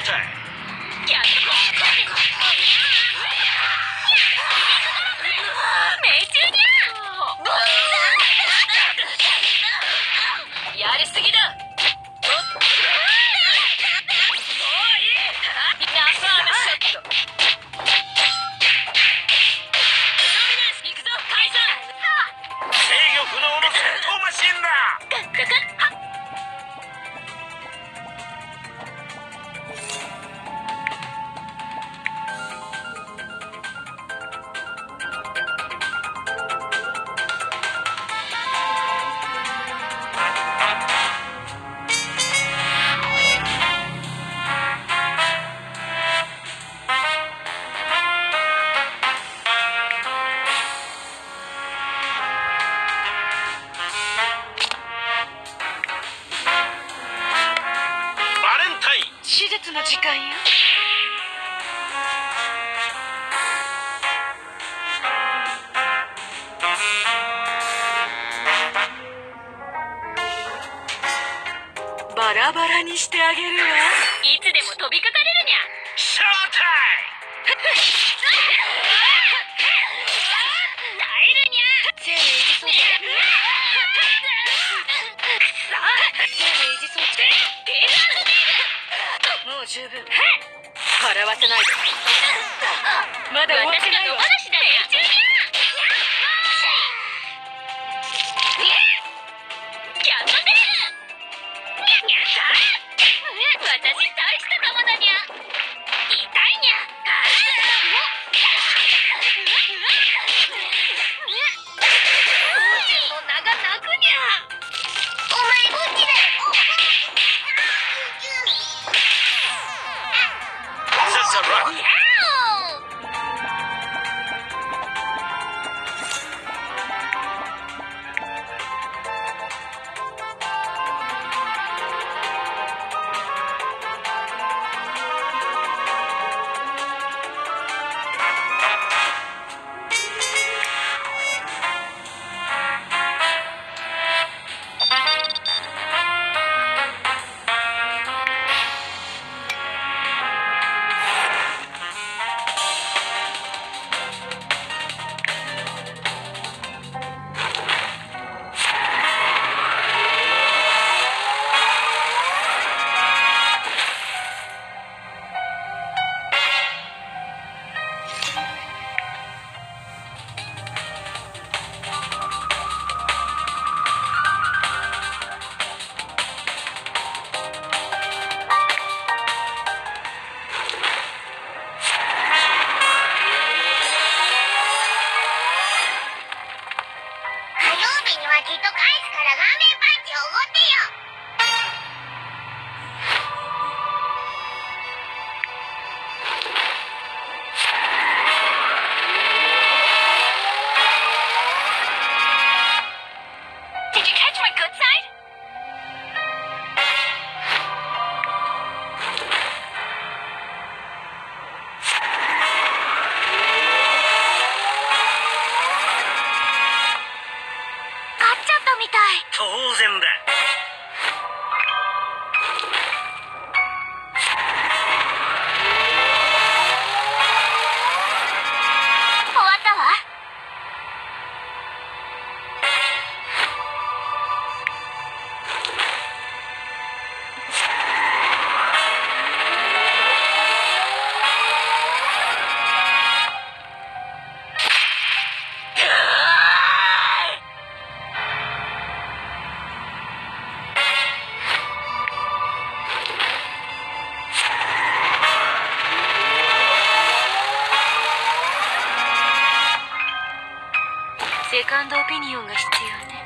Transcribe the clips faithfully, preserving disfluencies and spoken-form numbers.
やりすぎだ。手術の時間よ。バラバラにしてあげるわ。いつでも飛びかかれるにゃ。ショータイム。耐えるにゃ。生命維持装置。くそ。生命維持装置。もう十分。笑わせないで。まだ終わってないわ。私が野放しだよ。キャットテール。私大した玉だにゃ。痛いにゃ。おなが泣くにゃ。お前こっちだよ。当然だ。終わったわ。セカンドオピニオンが必要ね。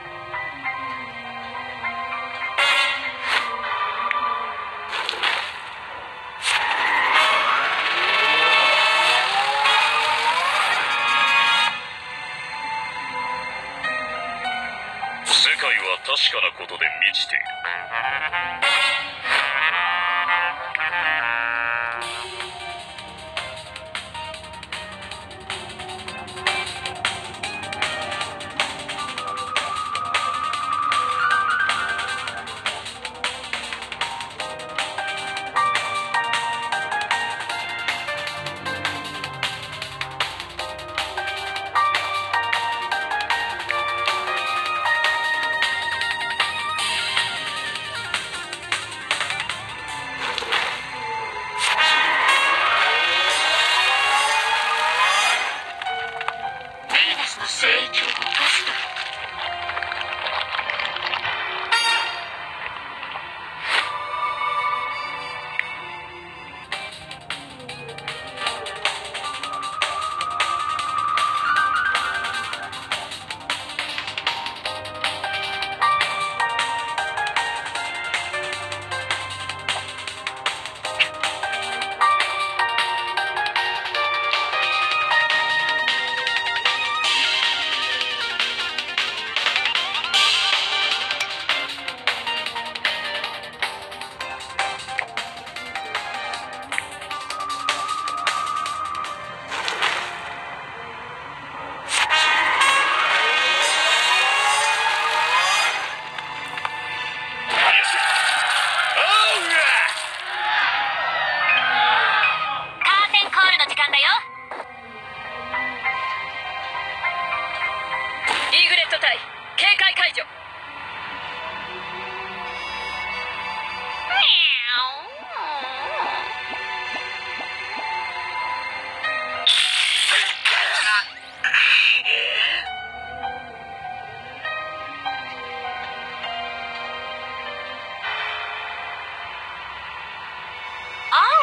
世界は確かなことで満ちている。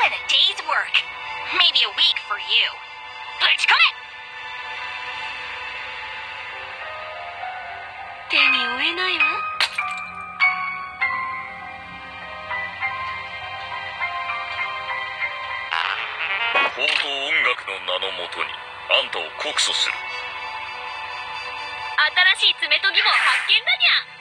than a day's work. Maybe a week for you. ぶち込め。手に負えないわ。 法と音楽の名のもとにあんたを告訴する。 新しい爪研ぎも発見だにゃ。